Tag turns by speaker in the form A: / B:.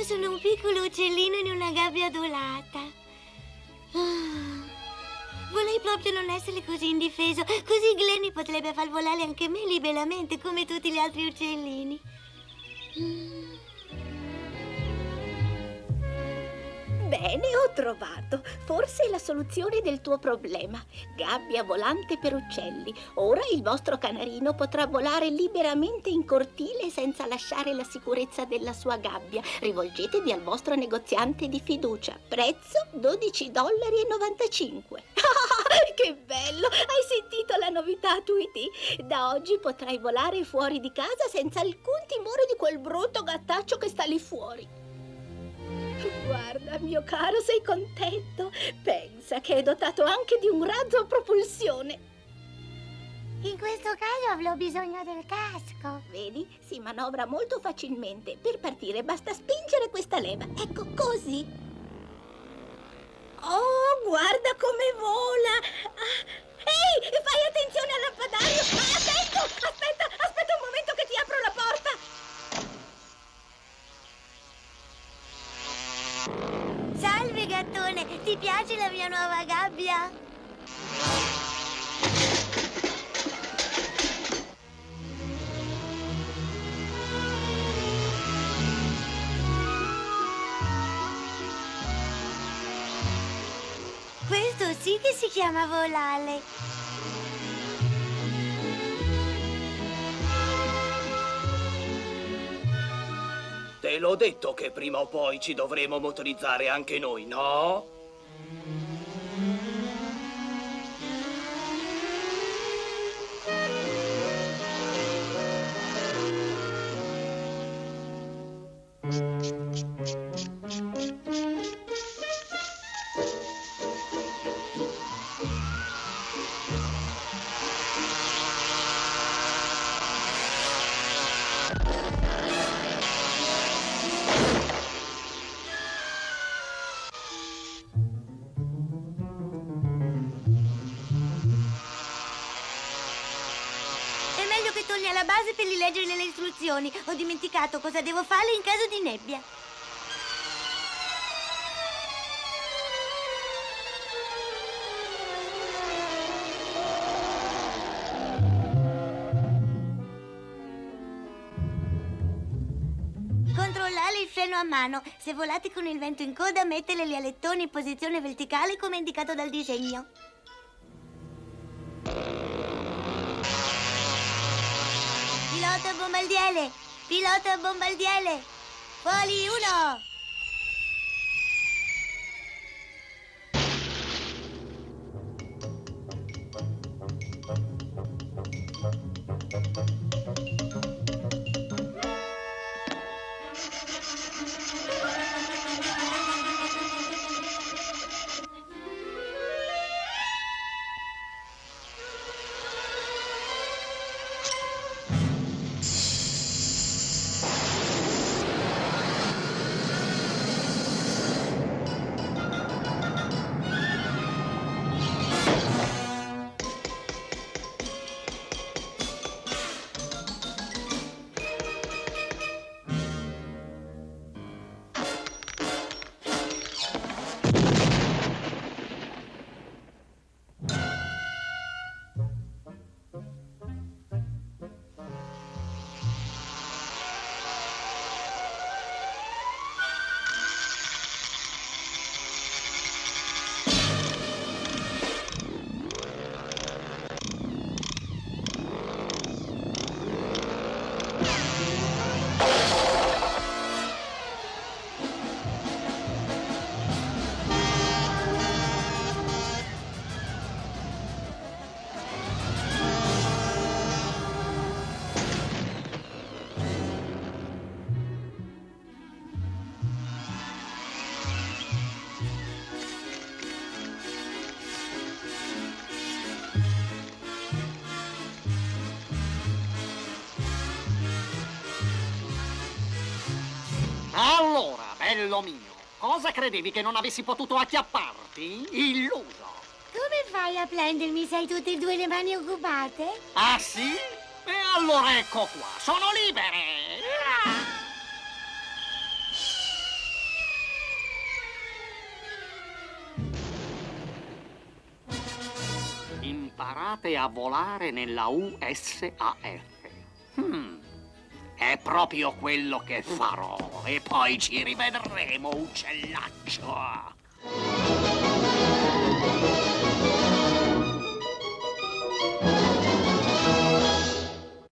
A: sono un piccolo uccellino in una gabbia adulata. Vorrei proprio non essere così indifeso, così Glenny potrebbe far volare anche me liberamente come tutti gli altri uccellini.
B: Bene, ho trovato. Forse è la soluzione del tuo problema. Gabbia volante per uccelli. Ora il vostro canarino potrà volare liberamente in cortile senza lasciare la sicurezza della sua gabbia. Rivolgetevi al vostro negoziante di fiducia. Prezzo $12,95. Che bello! Hai sentito la novità, Tweety? Da oggi potrai volare fuori di casa senza alcun timore di quel brutto gattaccio che sta lì fuori. Guarda, mio caro, sei contento? Pensa che è dotato anche di un razzo a propulsione.
A: In questo caso avrò bisogno del casco.
B: Vedi? Si manovra molto facilmente. Per partire basta spingere questa leva. Ecco, così. Oh, guarda come vola! Ehi, fai attenzione al lampadario! Attento! Aspetta un momento che ti apro la porta!
A: Salve, gattone! Ti piace la mia nuova gabbia? Questo sì che si chiama volare.
C: Te l'ho detto che prima o poi ci dovremo motorizzare anche noi, no?
A: Torni alla base per rileggere le istruzioni. Ho dimenticato cosa devo fare in caso di nebbia. Controllare il freno a mano. Se volate con il vento in coda, mettere gli alettoni in posizione verticale come indicato dal disegno. Pilota bombardiere! Pilota bombardiere! Fuori uno!
D: Allora, bello mio, cosa credevi che non avessi potuto acchiapparti? Illuso.
A: Come fai a prendermi se hai tutte e due le mani occupate?
D: Ah sì? E allora ecco qua, sono libere! Imparate a volare nella USAF. È proprio quello che farò. E poi ci rivedremo, uccellaccio.